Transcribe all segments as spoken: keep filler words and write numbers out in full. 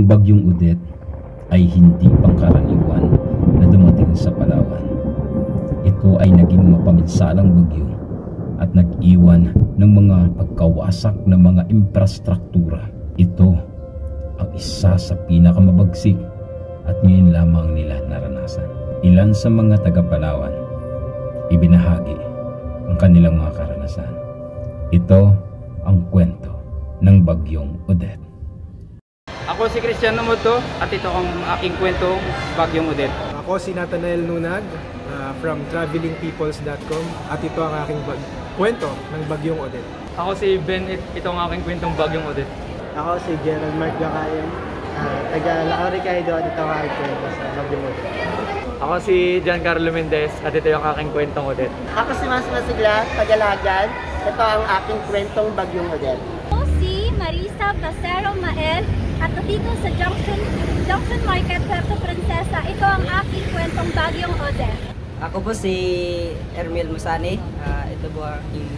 Ang bagyong Odette ay hindi pangkaraniwan na dumating sa Palawan. Ito ay naging mapaminsalang bagyo at nag-iwan ng mga pagkawasak na mga infrastruktura. Ito ang isa sa pinakamabagsik at ngayon lamang nila naranasan. Ilan sa mga taga-Palawan ibinahagi ang kanilang mga karanasan. Ito ang kwento ng bagyong Odette. Ako si Cristiano Moto at ito ang aking kwento, Bagyong Odette. Ako si Nathanael Nunag uh, from traveling peoples dot com at ito ang aking kwento ng Bagyong Odette. Ako si Ben, ito ang aking kwentong Bagyong Odette. Ako si Gerald Mark Gacayan, uh, taga Lauricaido at ito ang aking kwento sa Bagyong Odette. Ako si Giancarlo Mendez at ito yung aking kwentong Odette. Ako si Mas Masigla, taga Lagan. Ito ang aking kwentong Bagyong Odette. Ako si Marisa Placero Mael at dito sa Junction Junction Market, Puerto Princesa. Ito ang aking kwentong Bagyong Odette. Ako po si Ermil Musani. Uh, ito po ang aking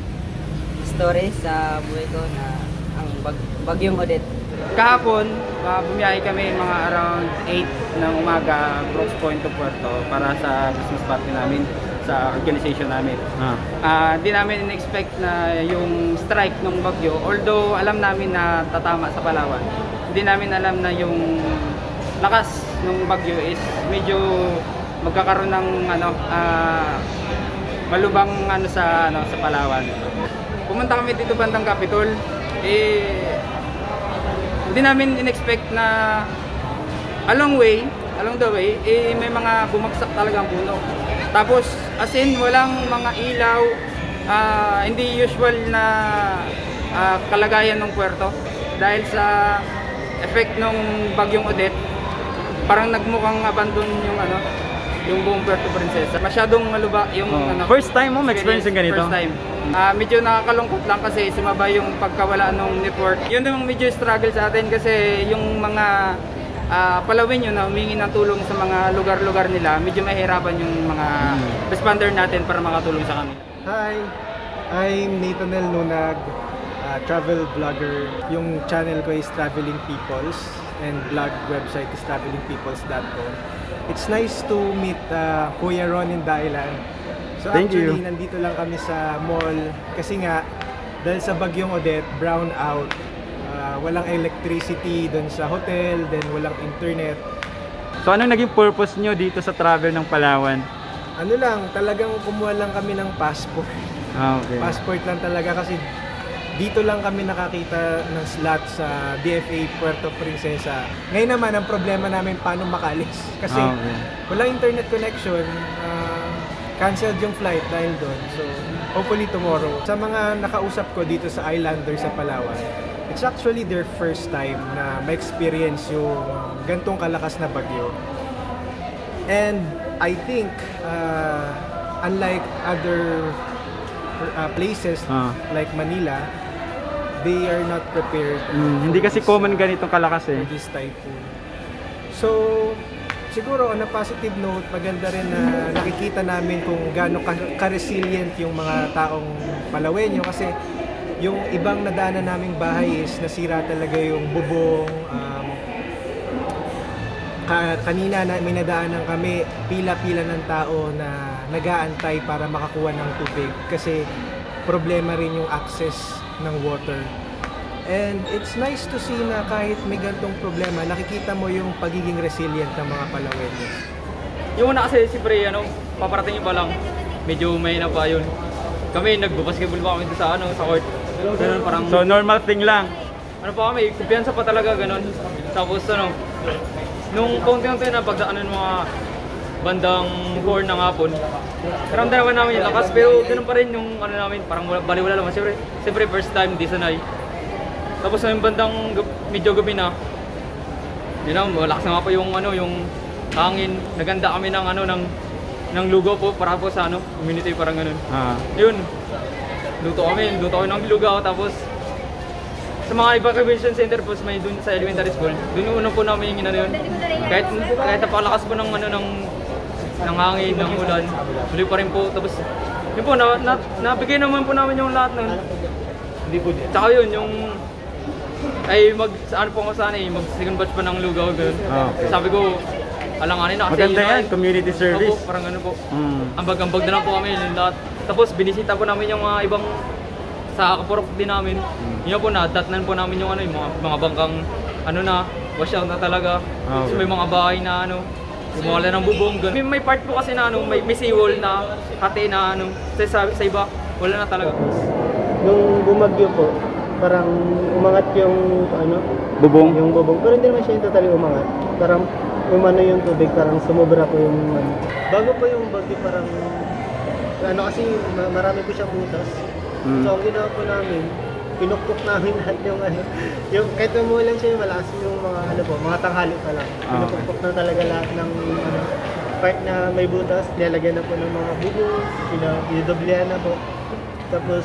story sa buhay ko na ang bag Bagyong Odette. Kahapon, uh, bumiyahe kami mga around eight ng umaga, Brooks Point to Puerto para sa business party namin, sa organization namin. Ah. Uh, di namin in-expect na yung strike ng bagyo, although alam namin na tatama sa Palawan. Hindi namin alam na yung lakas ng bagyo is medyo magkakaroon ng ano, uh, malubang ano sa ano sa Palawan. Pumunta kami dito bandang Capitol, eh hindi namin in-expect na along way, along the way, eh may mga bumagsak talagang puno. Tapos as in walang mga ilaw, uh, hindi usual na uh, kalagayan ng puerto dahil sa effect ng bagyong Odette. Parang nagmukhang abandon yung ano, yung buong Puerto Princesa. Masyadong maluba yung oh. ano. First time mo ma-experience yung ganito? First time. Uh, medyo nakakalungkot lang kasi sumabay yung pagkawala ng network. Yun yung medyo struggle sa atin kasi yung mga uh, Palawin yun na humingi ng tulong sa mga lugar-lugar nila, medyo mahirapan yung mga hmm. responder natin para makatulong sa kanila. Hi, I'm Nathanael Nunag, uh, travel vlogger. Yung channel ko is Traveling Peoples and blog website is traveling peoples dot com. It's nice to meet uh, Kuya Ron in Dailan. So Thank actually, you. nandito lang kami sa mall kasi nga dahil sa bagyong Odette, brown out. Uh, walang electricity doon sa hotel, then walang internet. So anong naging purpose nyo dito sa travel ng Palawan? Ano lang, talagang kumuha lang kami ng passport. Ah, okay. Passport lang talaga kasi dito lang kami nakakita ng slot sa D F A Puerto Princesa. Ngayon naman, ang problema namin paano makalis. Kasi ah, okay. walang internet connection, uh, canceled yung flight dahil doon. So, hopefully tomorrow. Sa mga nakausap ko dito sa Islander sa Palawan, it's actually their first time na ma-experience yung gantong kalakas na bagyo. And I think, uh, unlike other uh, places ah. like Manila, they are not prepared. Mm, hindi kasi common ganitong kalakas eh. For this typhoon. So, siguro on a positive note, maganda rin na nakikita namin kung gaano ka-resilient yung mga taong Palawenyo kasi yung ibang nadaanan naming bahay is nasira talaga yung bubong. Um, ka kanina na may nadaanan kami, pila-pila ng tao na nag-aantay para makakuha ng tubig kasi problema rin yung access ng water. And it's nice to see na kahit may gantong problema, nakikita mo yung pagiging resilient ng mga Palawenyos. Yung una kasi siyempre ano, paparating pa lang, medyo may na pa yun. Kami nagbabasketball pa kami sa ano, sa court. Ganun, parang so normal thing lang. Ano pa kami, kumpiyansa pa talaga ganun. Tapos ano, nung konti-konti na pagdaanan ng mga bandang four ng hapon, karamdaman namin yung lakas, pero ganun pa rin yung ano namin, parang baliwala naman. Siyempre, siyempre first time, di sanay. Tapos yung bandang medyo gabi na, yun know, malakas na nga po yung ano, yung hangin. Naganda kami ng ano, ng ng lugaw po para po sa ano, community parang ganun. Ah. Yun. Luto kami, luto kami ng lugaw tapos sa mga evacuation center po may dun sa elementary school. Dun yung una po namin yung ano yun. Kahit kahit napakalakas po ng ano ng ng hangin, ng ulan, muli pa rin po. Tapos yun po, na, na, nabigay naman po namin yung lahat nun. Hindi po din. Tsaka yun, yung ay mag, ano po ako sana eh, mag second batch pa ng lugaw, gano'n. Ah, okay. Sabi ko, alanganin na kasi Maganda yun, yan, ay- community service. Opo, parang ano po. Mm. Ambag-ambag na lang po kami yung lahat. Tapos binisita po namin yung mga ibang sa Kapurok din namin. Hmm. Yun po na, datnan po namin yung ano, yung mga, mga bangkang ano na, wash out na talaga. Ah, Tapos okay. may mga bahay na ano, gumawala ng bubong. Ganun. May, may part po kasi na ano, may, may seawall na hati na ano, sa, sa iba, wala na talaga. Nung bumagyo po, parang umangat yung ano, Bubong? yung bubong. Pero hindi naman siya yung totally umangat. Parang umano yung tubig, parang sumobra po yung ano. Bago po yung bagyo, parang ano kasi ma- marami po siyang butas. Mm. So ang ginawa po namin, pinukpok namin lahat yung ano, yung kahit umulan siya yung malakas yung mga ano po, mga tanghali pa lang. Ah, okay. Pinukpok na talaga lahat ng ano, part na may butas, nilalagyan na po ng mga bubong, pinidoblehan na po. Tapos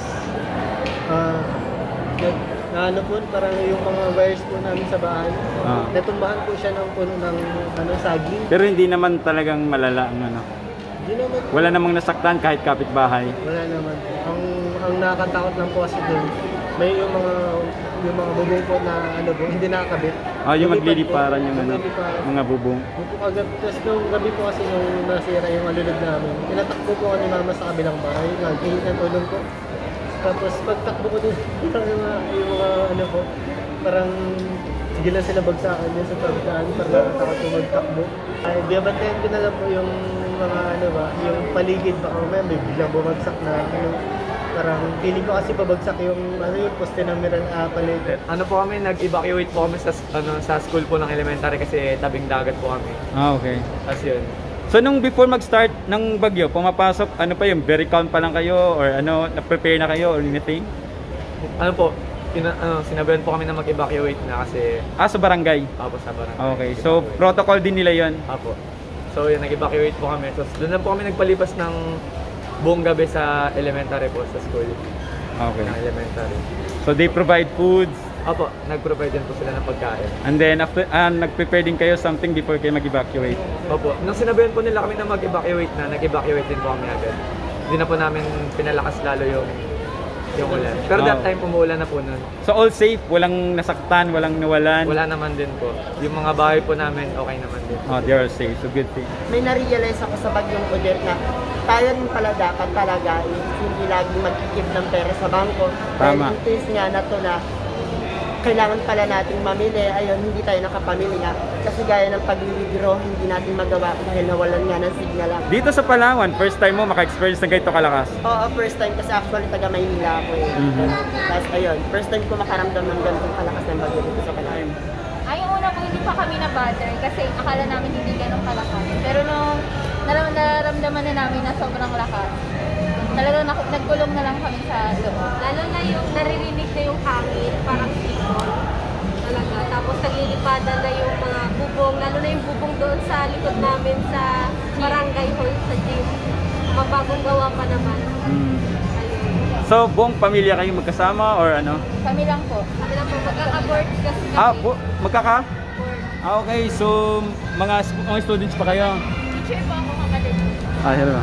ah uh, na ano po, parang yung mga wires po namin sa bahay. Ah. Natumbahan po siya ng puno ng ano, saging. Pero hindi naman talagang malala ang ano. Hindi naman, Wala namang nasaktan kahit kapitbahay. wala naman. Ang ang nakakatakot lang po kasi doon, may yung mga yung mga bubong po na ano po, hindi nakakabit. Ah, yung Lumipad magliliparan po, yung ano, magliliparan. mga bubong. Yung po kagabi, tapos nung gabi po kasi nung nasira yung alulod namin, tinatakbo po ako ni mama sa kabilang bahay, naghihingi ng tulong po. Tapos pagtakbo ko din, yung mga, yung mga ano po, parang sige lang sila bagsakan yun sa pagdaan, parang nakatakot po magtakbo. Ay, biyabantayan ko na lang po yung mga ano ba, yung paligid baka may may biglang bumagsak na ano, parang feeling ko kasi pabagsak yung ano yung poste ng Miran uh, palete. Ano po kami, nag-evacuate po kami sa, ano, sa school po ng elementary kasi tabing dagat po kami. Ah, okay. Tapos yun. So nung before mag-start ng bagyo, pumapasok, ano pa yung very calm pa lang kayo or ano, na-prepare na kayo or anything? Ano po, pina, ano, sinabihan po kami na mag-evacuate na kasi Ah, sa barangay? Apo sa barangay. Okay, so protocol din nila yon. Apo. So yun, nag-evacuate po kami. So doon lang po kami nagpalipas ng buong gabi sa elementary po, sa school. Okay. Ng elementary. So they provide foods Apo, nag-provide din po sila ng pagkain. and then after uh, nag-prepare din kayo something before kayo mag-evacuate. Opo, nung sinabihan po nila kami na mag-evacuate na, nag-evacuate din po kami agad. Hindi na po namin pinalakas lalo yung yung ulan. Pero that Oh. time umuulan na po nun. So all safe, walang nasaktan, walang nawalan. Wala naman din po. Yung mga bahay po namin, okay naman din. Oh, they are safe. So good thing. May na-realize ako sa bagyong Odette na tayo rin pala dapat talaga is hindi laging magkikip ng pera sa bangko. Dahil Tama. in case nga na to na kailangan pala nating mamili, ayun, hindi tayo nakapamili nga. Kasi gaya ng pag-withdraw, hindi natin magawa dahil nawalan nga ng signal lang. Dito sa Palawan, first time mo maka-experience ng ganito kalakas. Oo, first time kasi actually taga Maynila ako eh. Mhm. Tapos ayun, first time ko makaramdam ng ganitong kalakas ng bagyo dito sa Palawan. Ay, yung una po hindi pa kami na-bother kasi akala namin hindi ganun kalakas. Pero nung naram- nararamdaman na namin na sobrang lakas, talagang nak- nagkulong na lang kami sa loob. Lalo na yung naririnig na yung hangin, parang sipon. Talaga. Tapos naglilipadan na yung mga bubong, lalo na yung bubong doon sa likod namin sa barangay hall sa gym. Mabagong gawa pa naman. Mm. Ayun. So buong pamilya kayo magkasama or ano? Kami lang po. Kami lang po. Magkaka-board kasi kami. Ah, bu- magkaka? Board. Ah, okay. So mga, sp- mga students pa kayo? Teacher po ako kapatid. Ah, hello.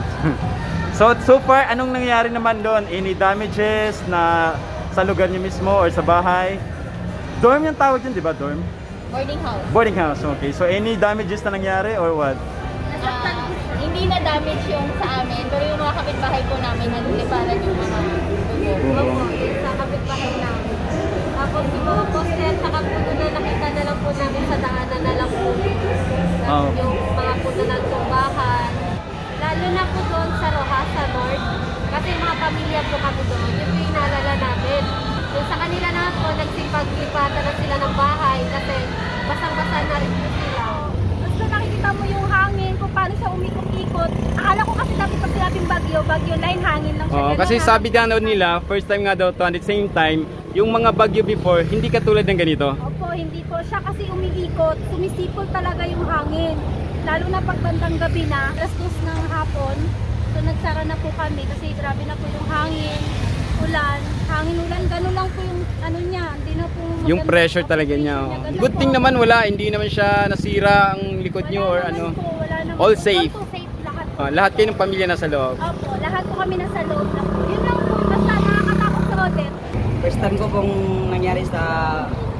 So, so far, anong nangyari naman doon? Any damages na sa lugar niyo mismo or sa bahay? Dorm yung tawag yun, di ba? Dorm? Boarding house. Boarding house, okay. So, any damages na nangyari or what? Ah, hindi na damage yung sa amin, pero yung mga kapitbahay po namin, nagliliparan yung mga bubong. Bubong. Opo, sa kapitbahay namin. Tapos yung mga poste at saka puno na nakita na lang po namin sa daanan na lang po. Oh. Yung mga puno ng tumbahan. Lalo na po doon sa Rojas, North. Kasi yung mga pamilya po kami doon, yun po yung naalala namin. Yung sa kanila na po, nagsipag-lipatan na sila ng bahay kasi basang-basa na rin po sila. Basta nakikita mo yung hangin, kung paano siya umikot-ikot. Akala ko kasi dati pag sinabing bagyo, bagyo line, hangin lang siya. Oh, Ganun kasi lang. sabi daw nila, first time nga daw to, at the same time, yung mga bagyo before, hindi katulad ng ganito. Opo, hindi po. Siya kasi umiikot, sumisipol talaga yung hangin. Lalo na pag bandang gabi na, alas dos ng hapon, so nagsara na po kami kasi grabe na po yung hangin, ulan, hangin, ulan, gano'n lang po yung ano niya, hindi na po maganda. Yung pressure talaga niya. oh. Ganun Good po. thing naman wala, hindi naman siya nasira ang likod Wala nyo or naman ano. po, wala naman All po. safe. All po safe lahat po. Oh, lahat kayo ng pamilya nasa loob. Opo, lahat po kami nasa loob lang po. Yun lang po, basta nakakatakot sa Odette. First time ko pong nangyari sa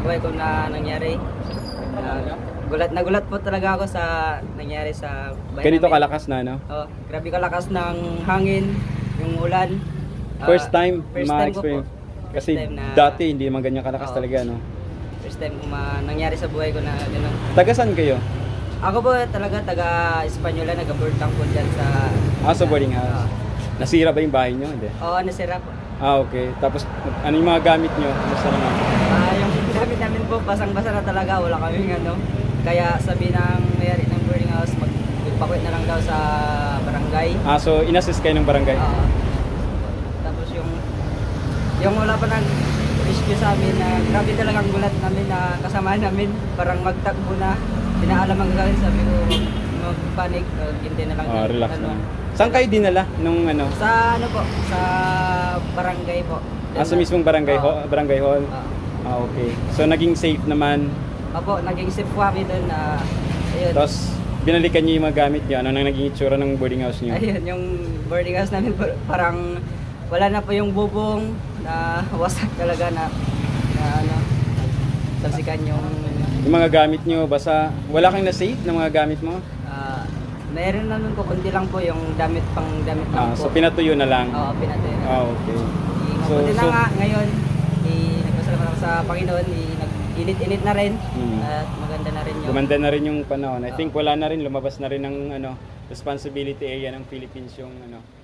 buhay ko na nangyari. Uh, gulat na gulat po talaga ako sa nangyari sa bayan Ganito namin. kalakas na, no? Oh, grabe kalakas ng hangin, yung ulan. Ah, First time first time ko po. ma-experience. First Kasi time na- dati hindi naman ganyan kalakas Oo. talaga, no? First time ko ma nangyari sa buhay ko na gano'n. Taga saan kayo? Ako po talaga taga Espanyola, nag-boarding po dyan sa... Ah, sa boarding house. Nasira ba yung bahay nyo? Hindi. Oo, nasira po. Ah, okay. Tapos, ano yung mga gamit nyo? Kumusta naman? Ah, yung gamit namin po, basang-basa na talaga, wala kaming ano. Kaya sabi ng mayari ng boarding house, mag magpakwit na lang daw sa barangay. Ah, so in-assist kayo ng barangay? Oo. Tapos yung yung wala pa nag rescue sa amin na grabe talagang gulat namin na kasama namin, parang magtakbo na. Pinaalam ang gagawin, sabi ko mag panic, hindi na lang. Ah, relax ano. lang. Saan kayo dinala nung ano? Sa ano po, sa barangay po. Ah, sa mismong barangay, Oo. hall, barangay hall? Oo. Ah, okay. So naging safe naman. Opo, naging safe po kami doon na ayun. Tapos binalikan niyo yung mga gamit niyo. Ano nang naging itsura ng boarding house niyo? Ayun, yung boarding house namin par- parang wala na po yung bubong na wasak talaga na, na ano, sabsikan yung Yung mga gamit niyo, basta wala kang na-save ng mga gamit mo? ah meron naman po, kundi lang po yung damit pang damit lang Ah, po. so pinatuyo na lang. Oo, pinatay na. Ah, okay. So, So, na so nga, ngayon, eh, nagpasalamat ako sa Panginoon, eh, nag-init-init na rin, Hmm. at maganda na rin yung... gumanda na rin yung panahon. I think wala na rin, lumabas na rin ng ano, responsibility area ng Philippines yung ano,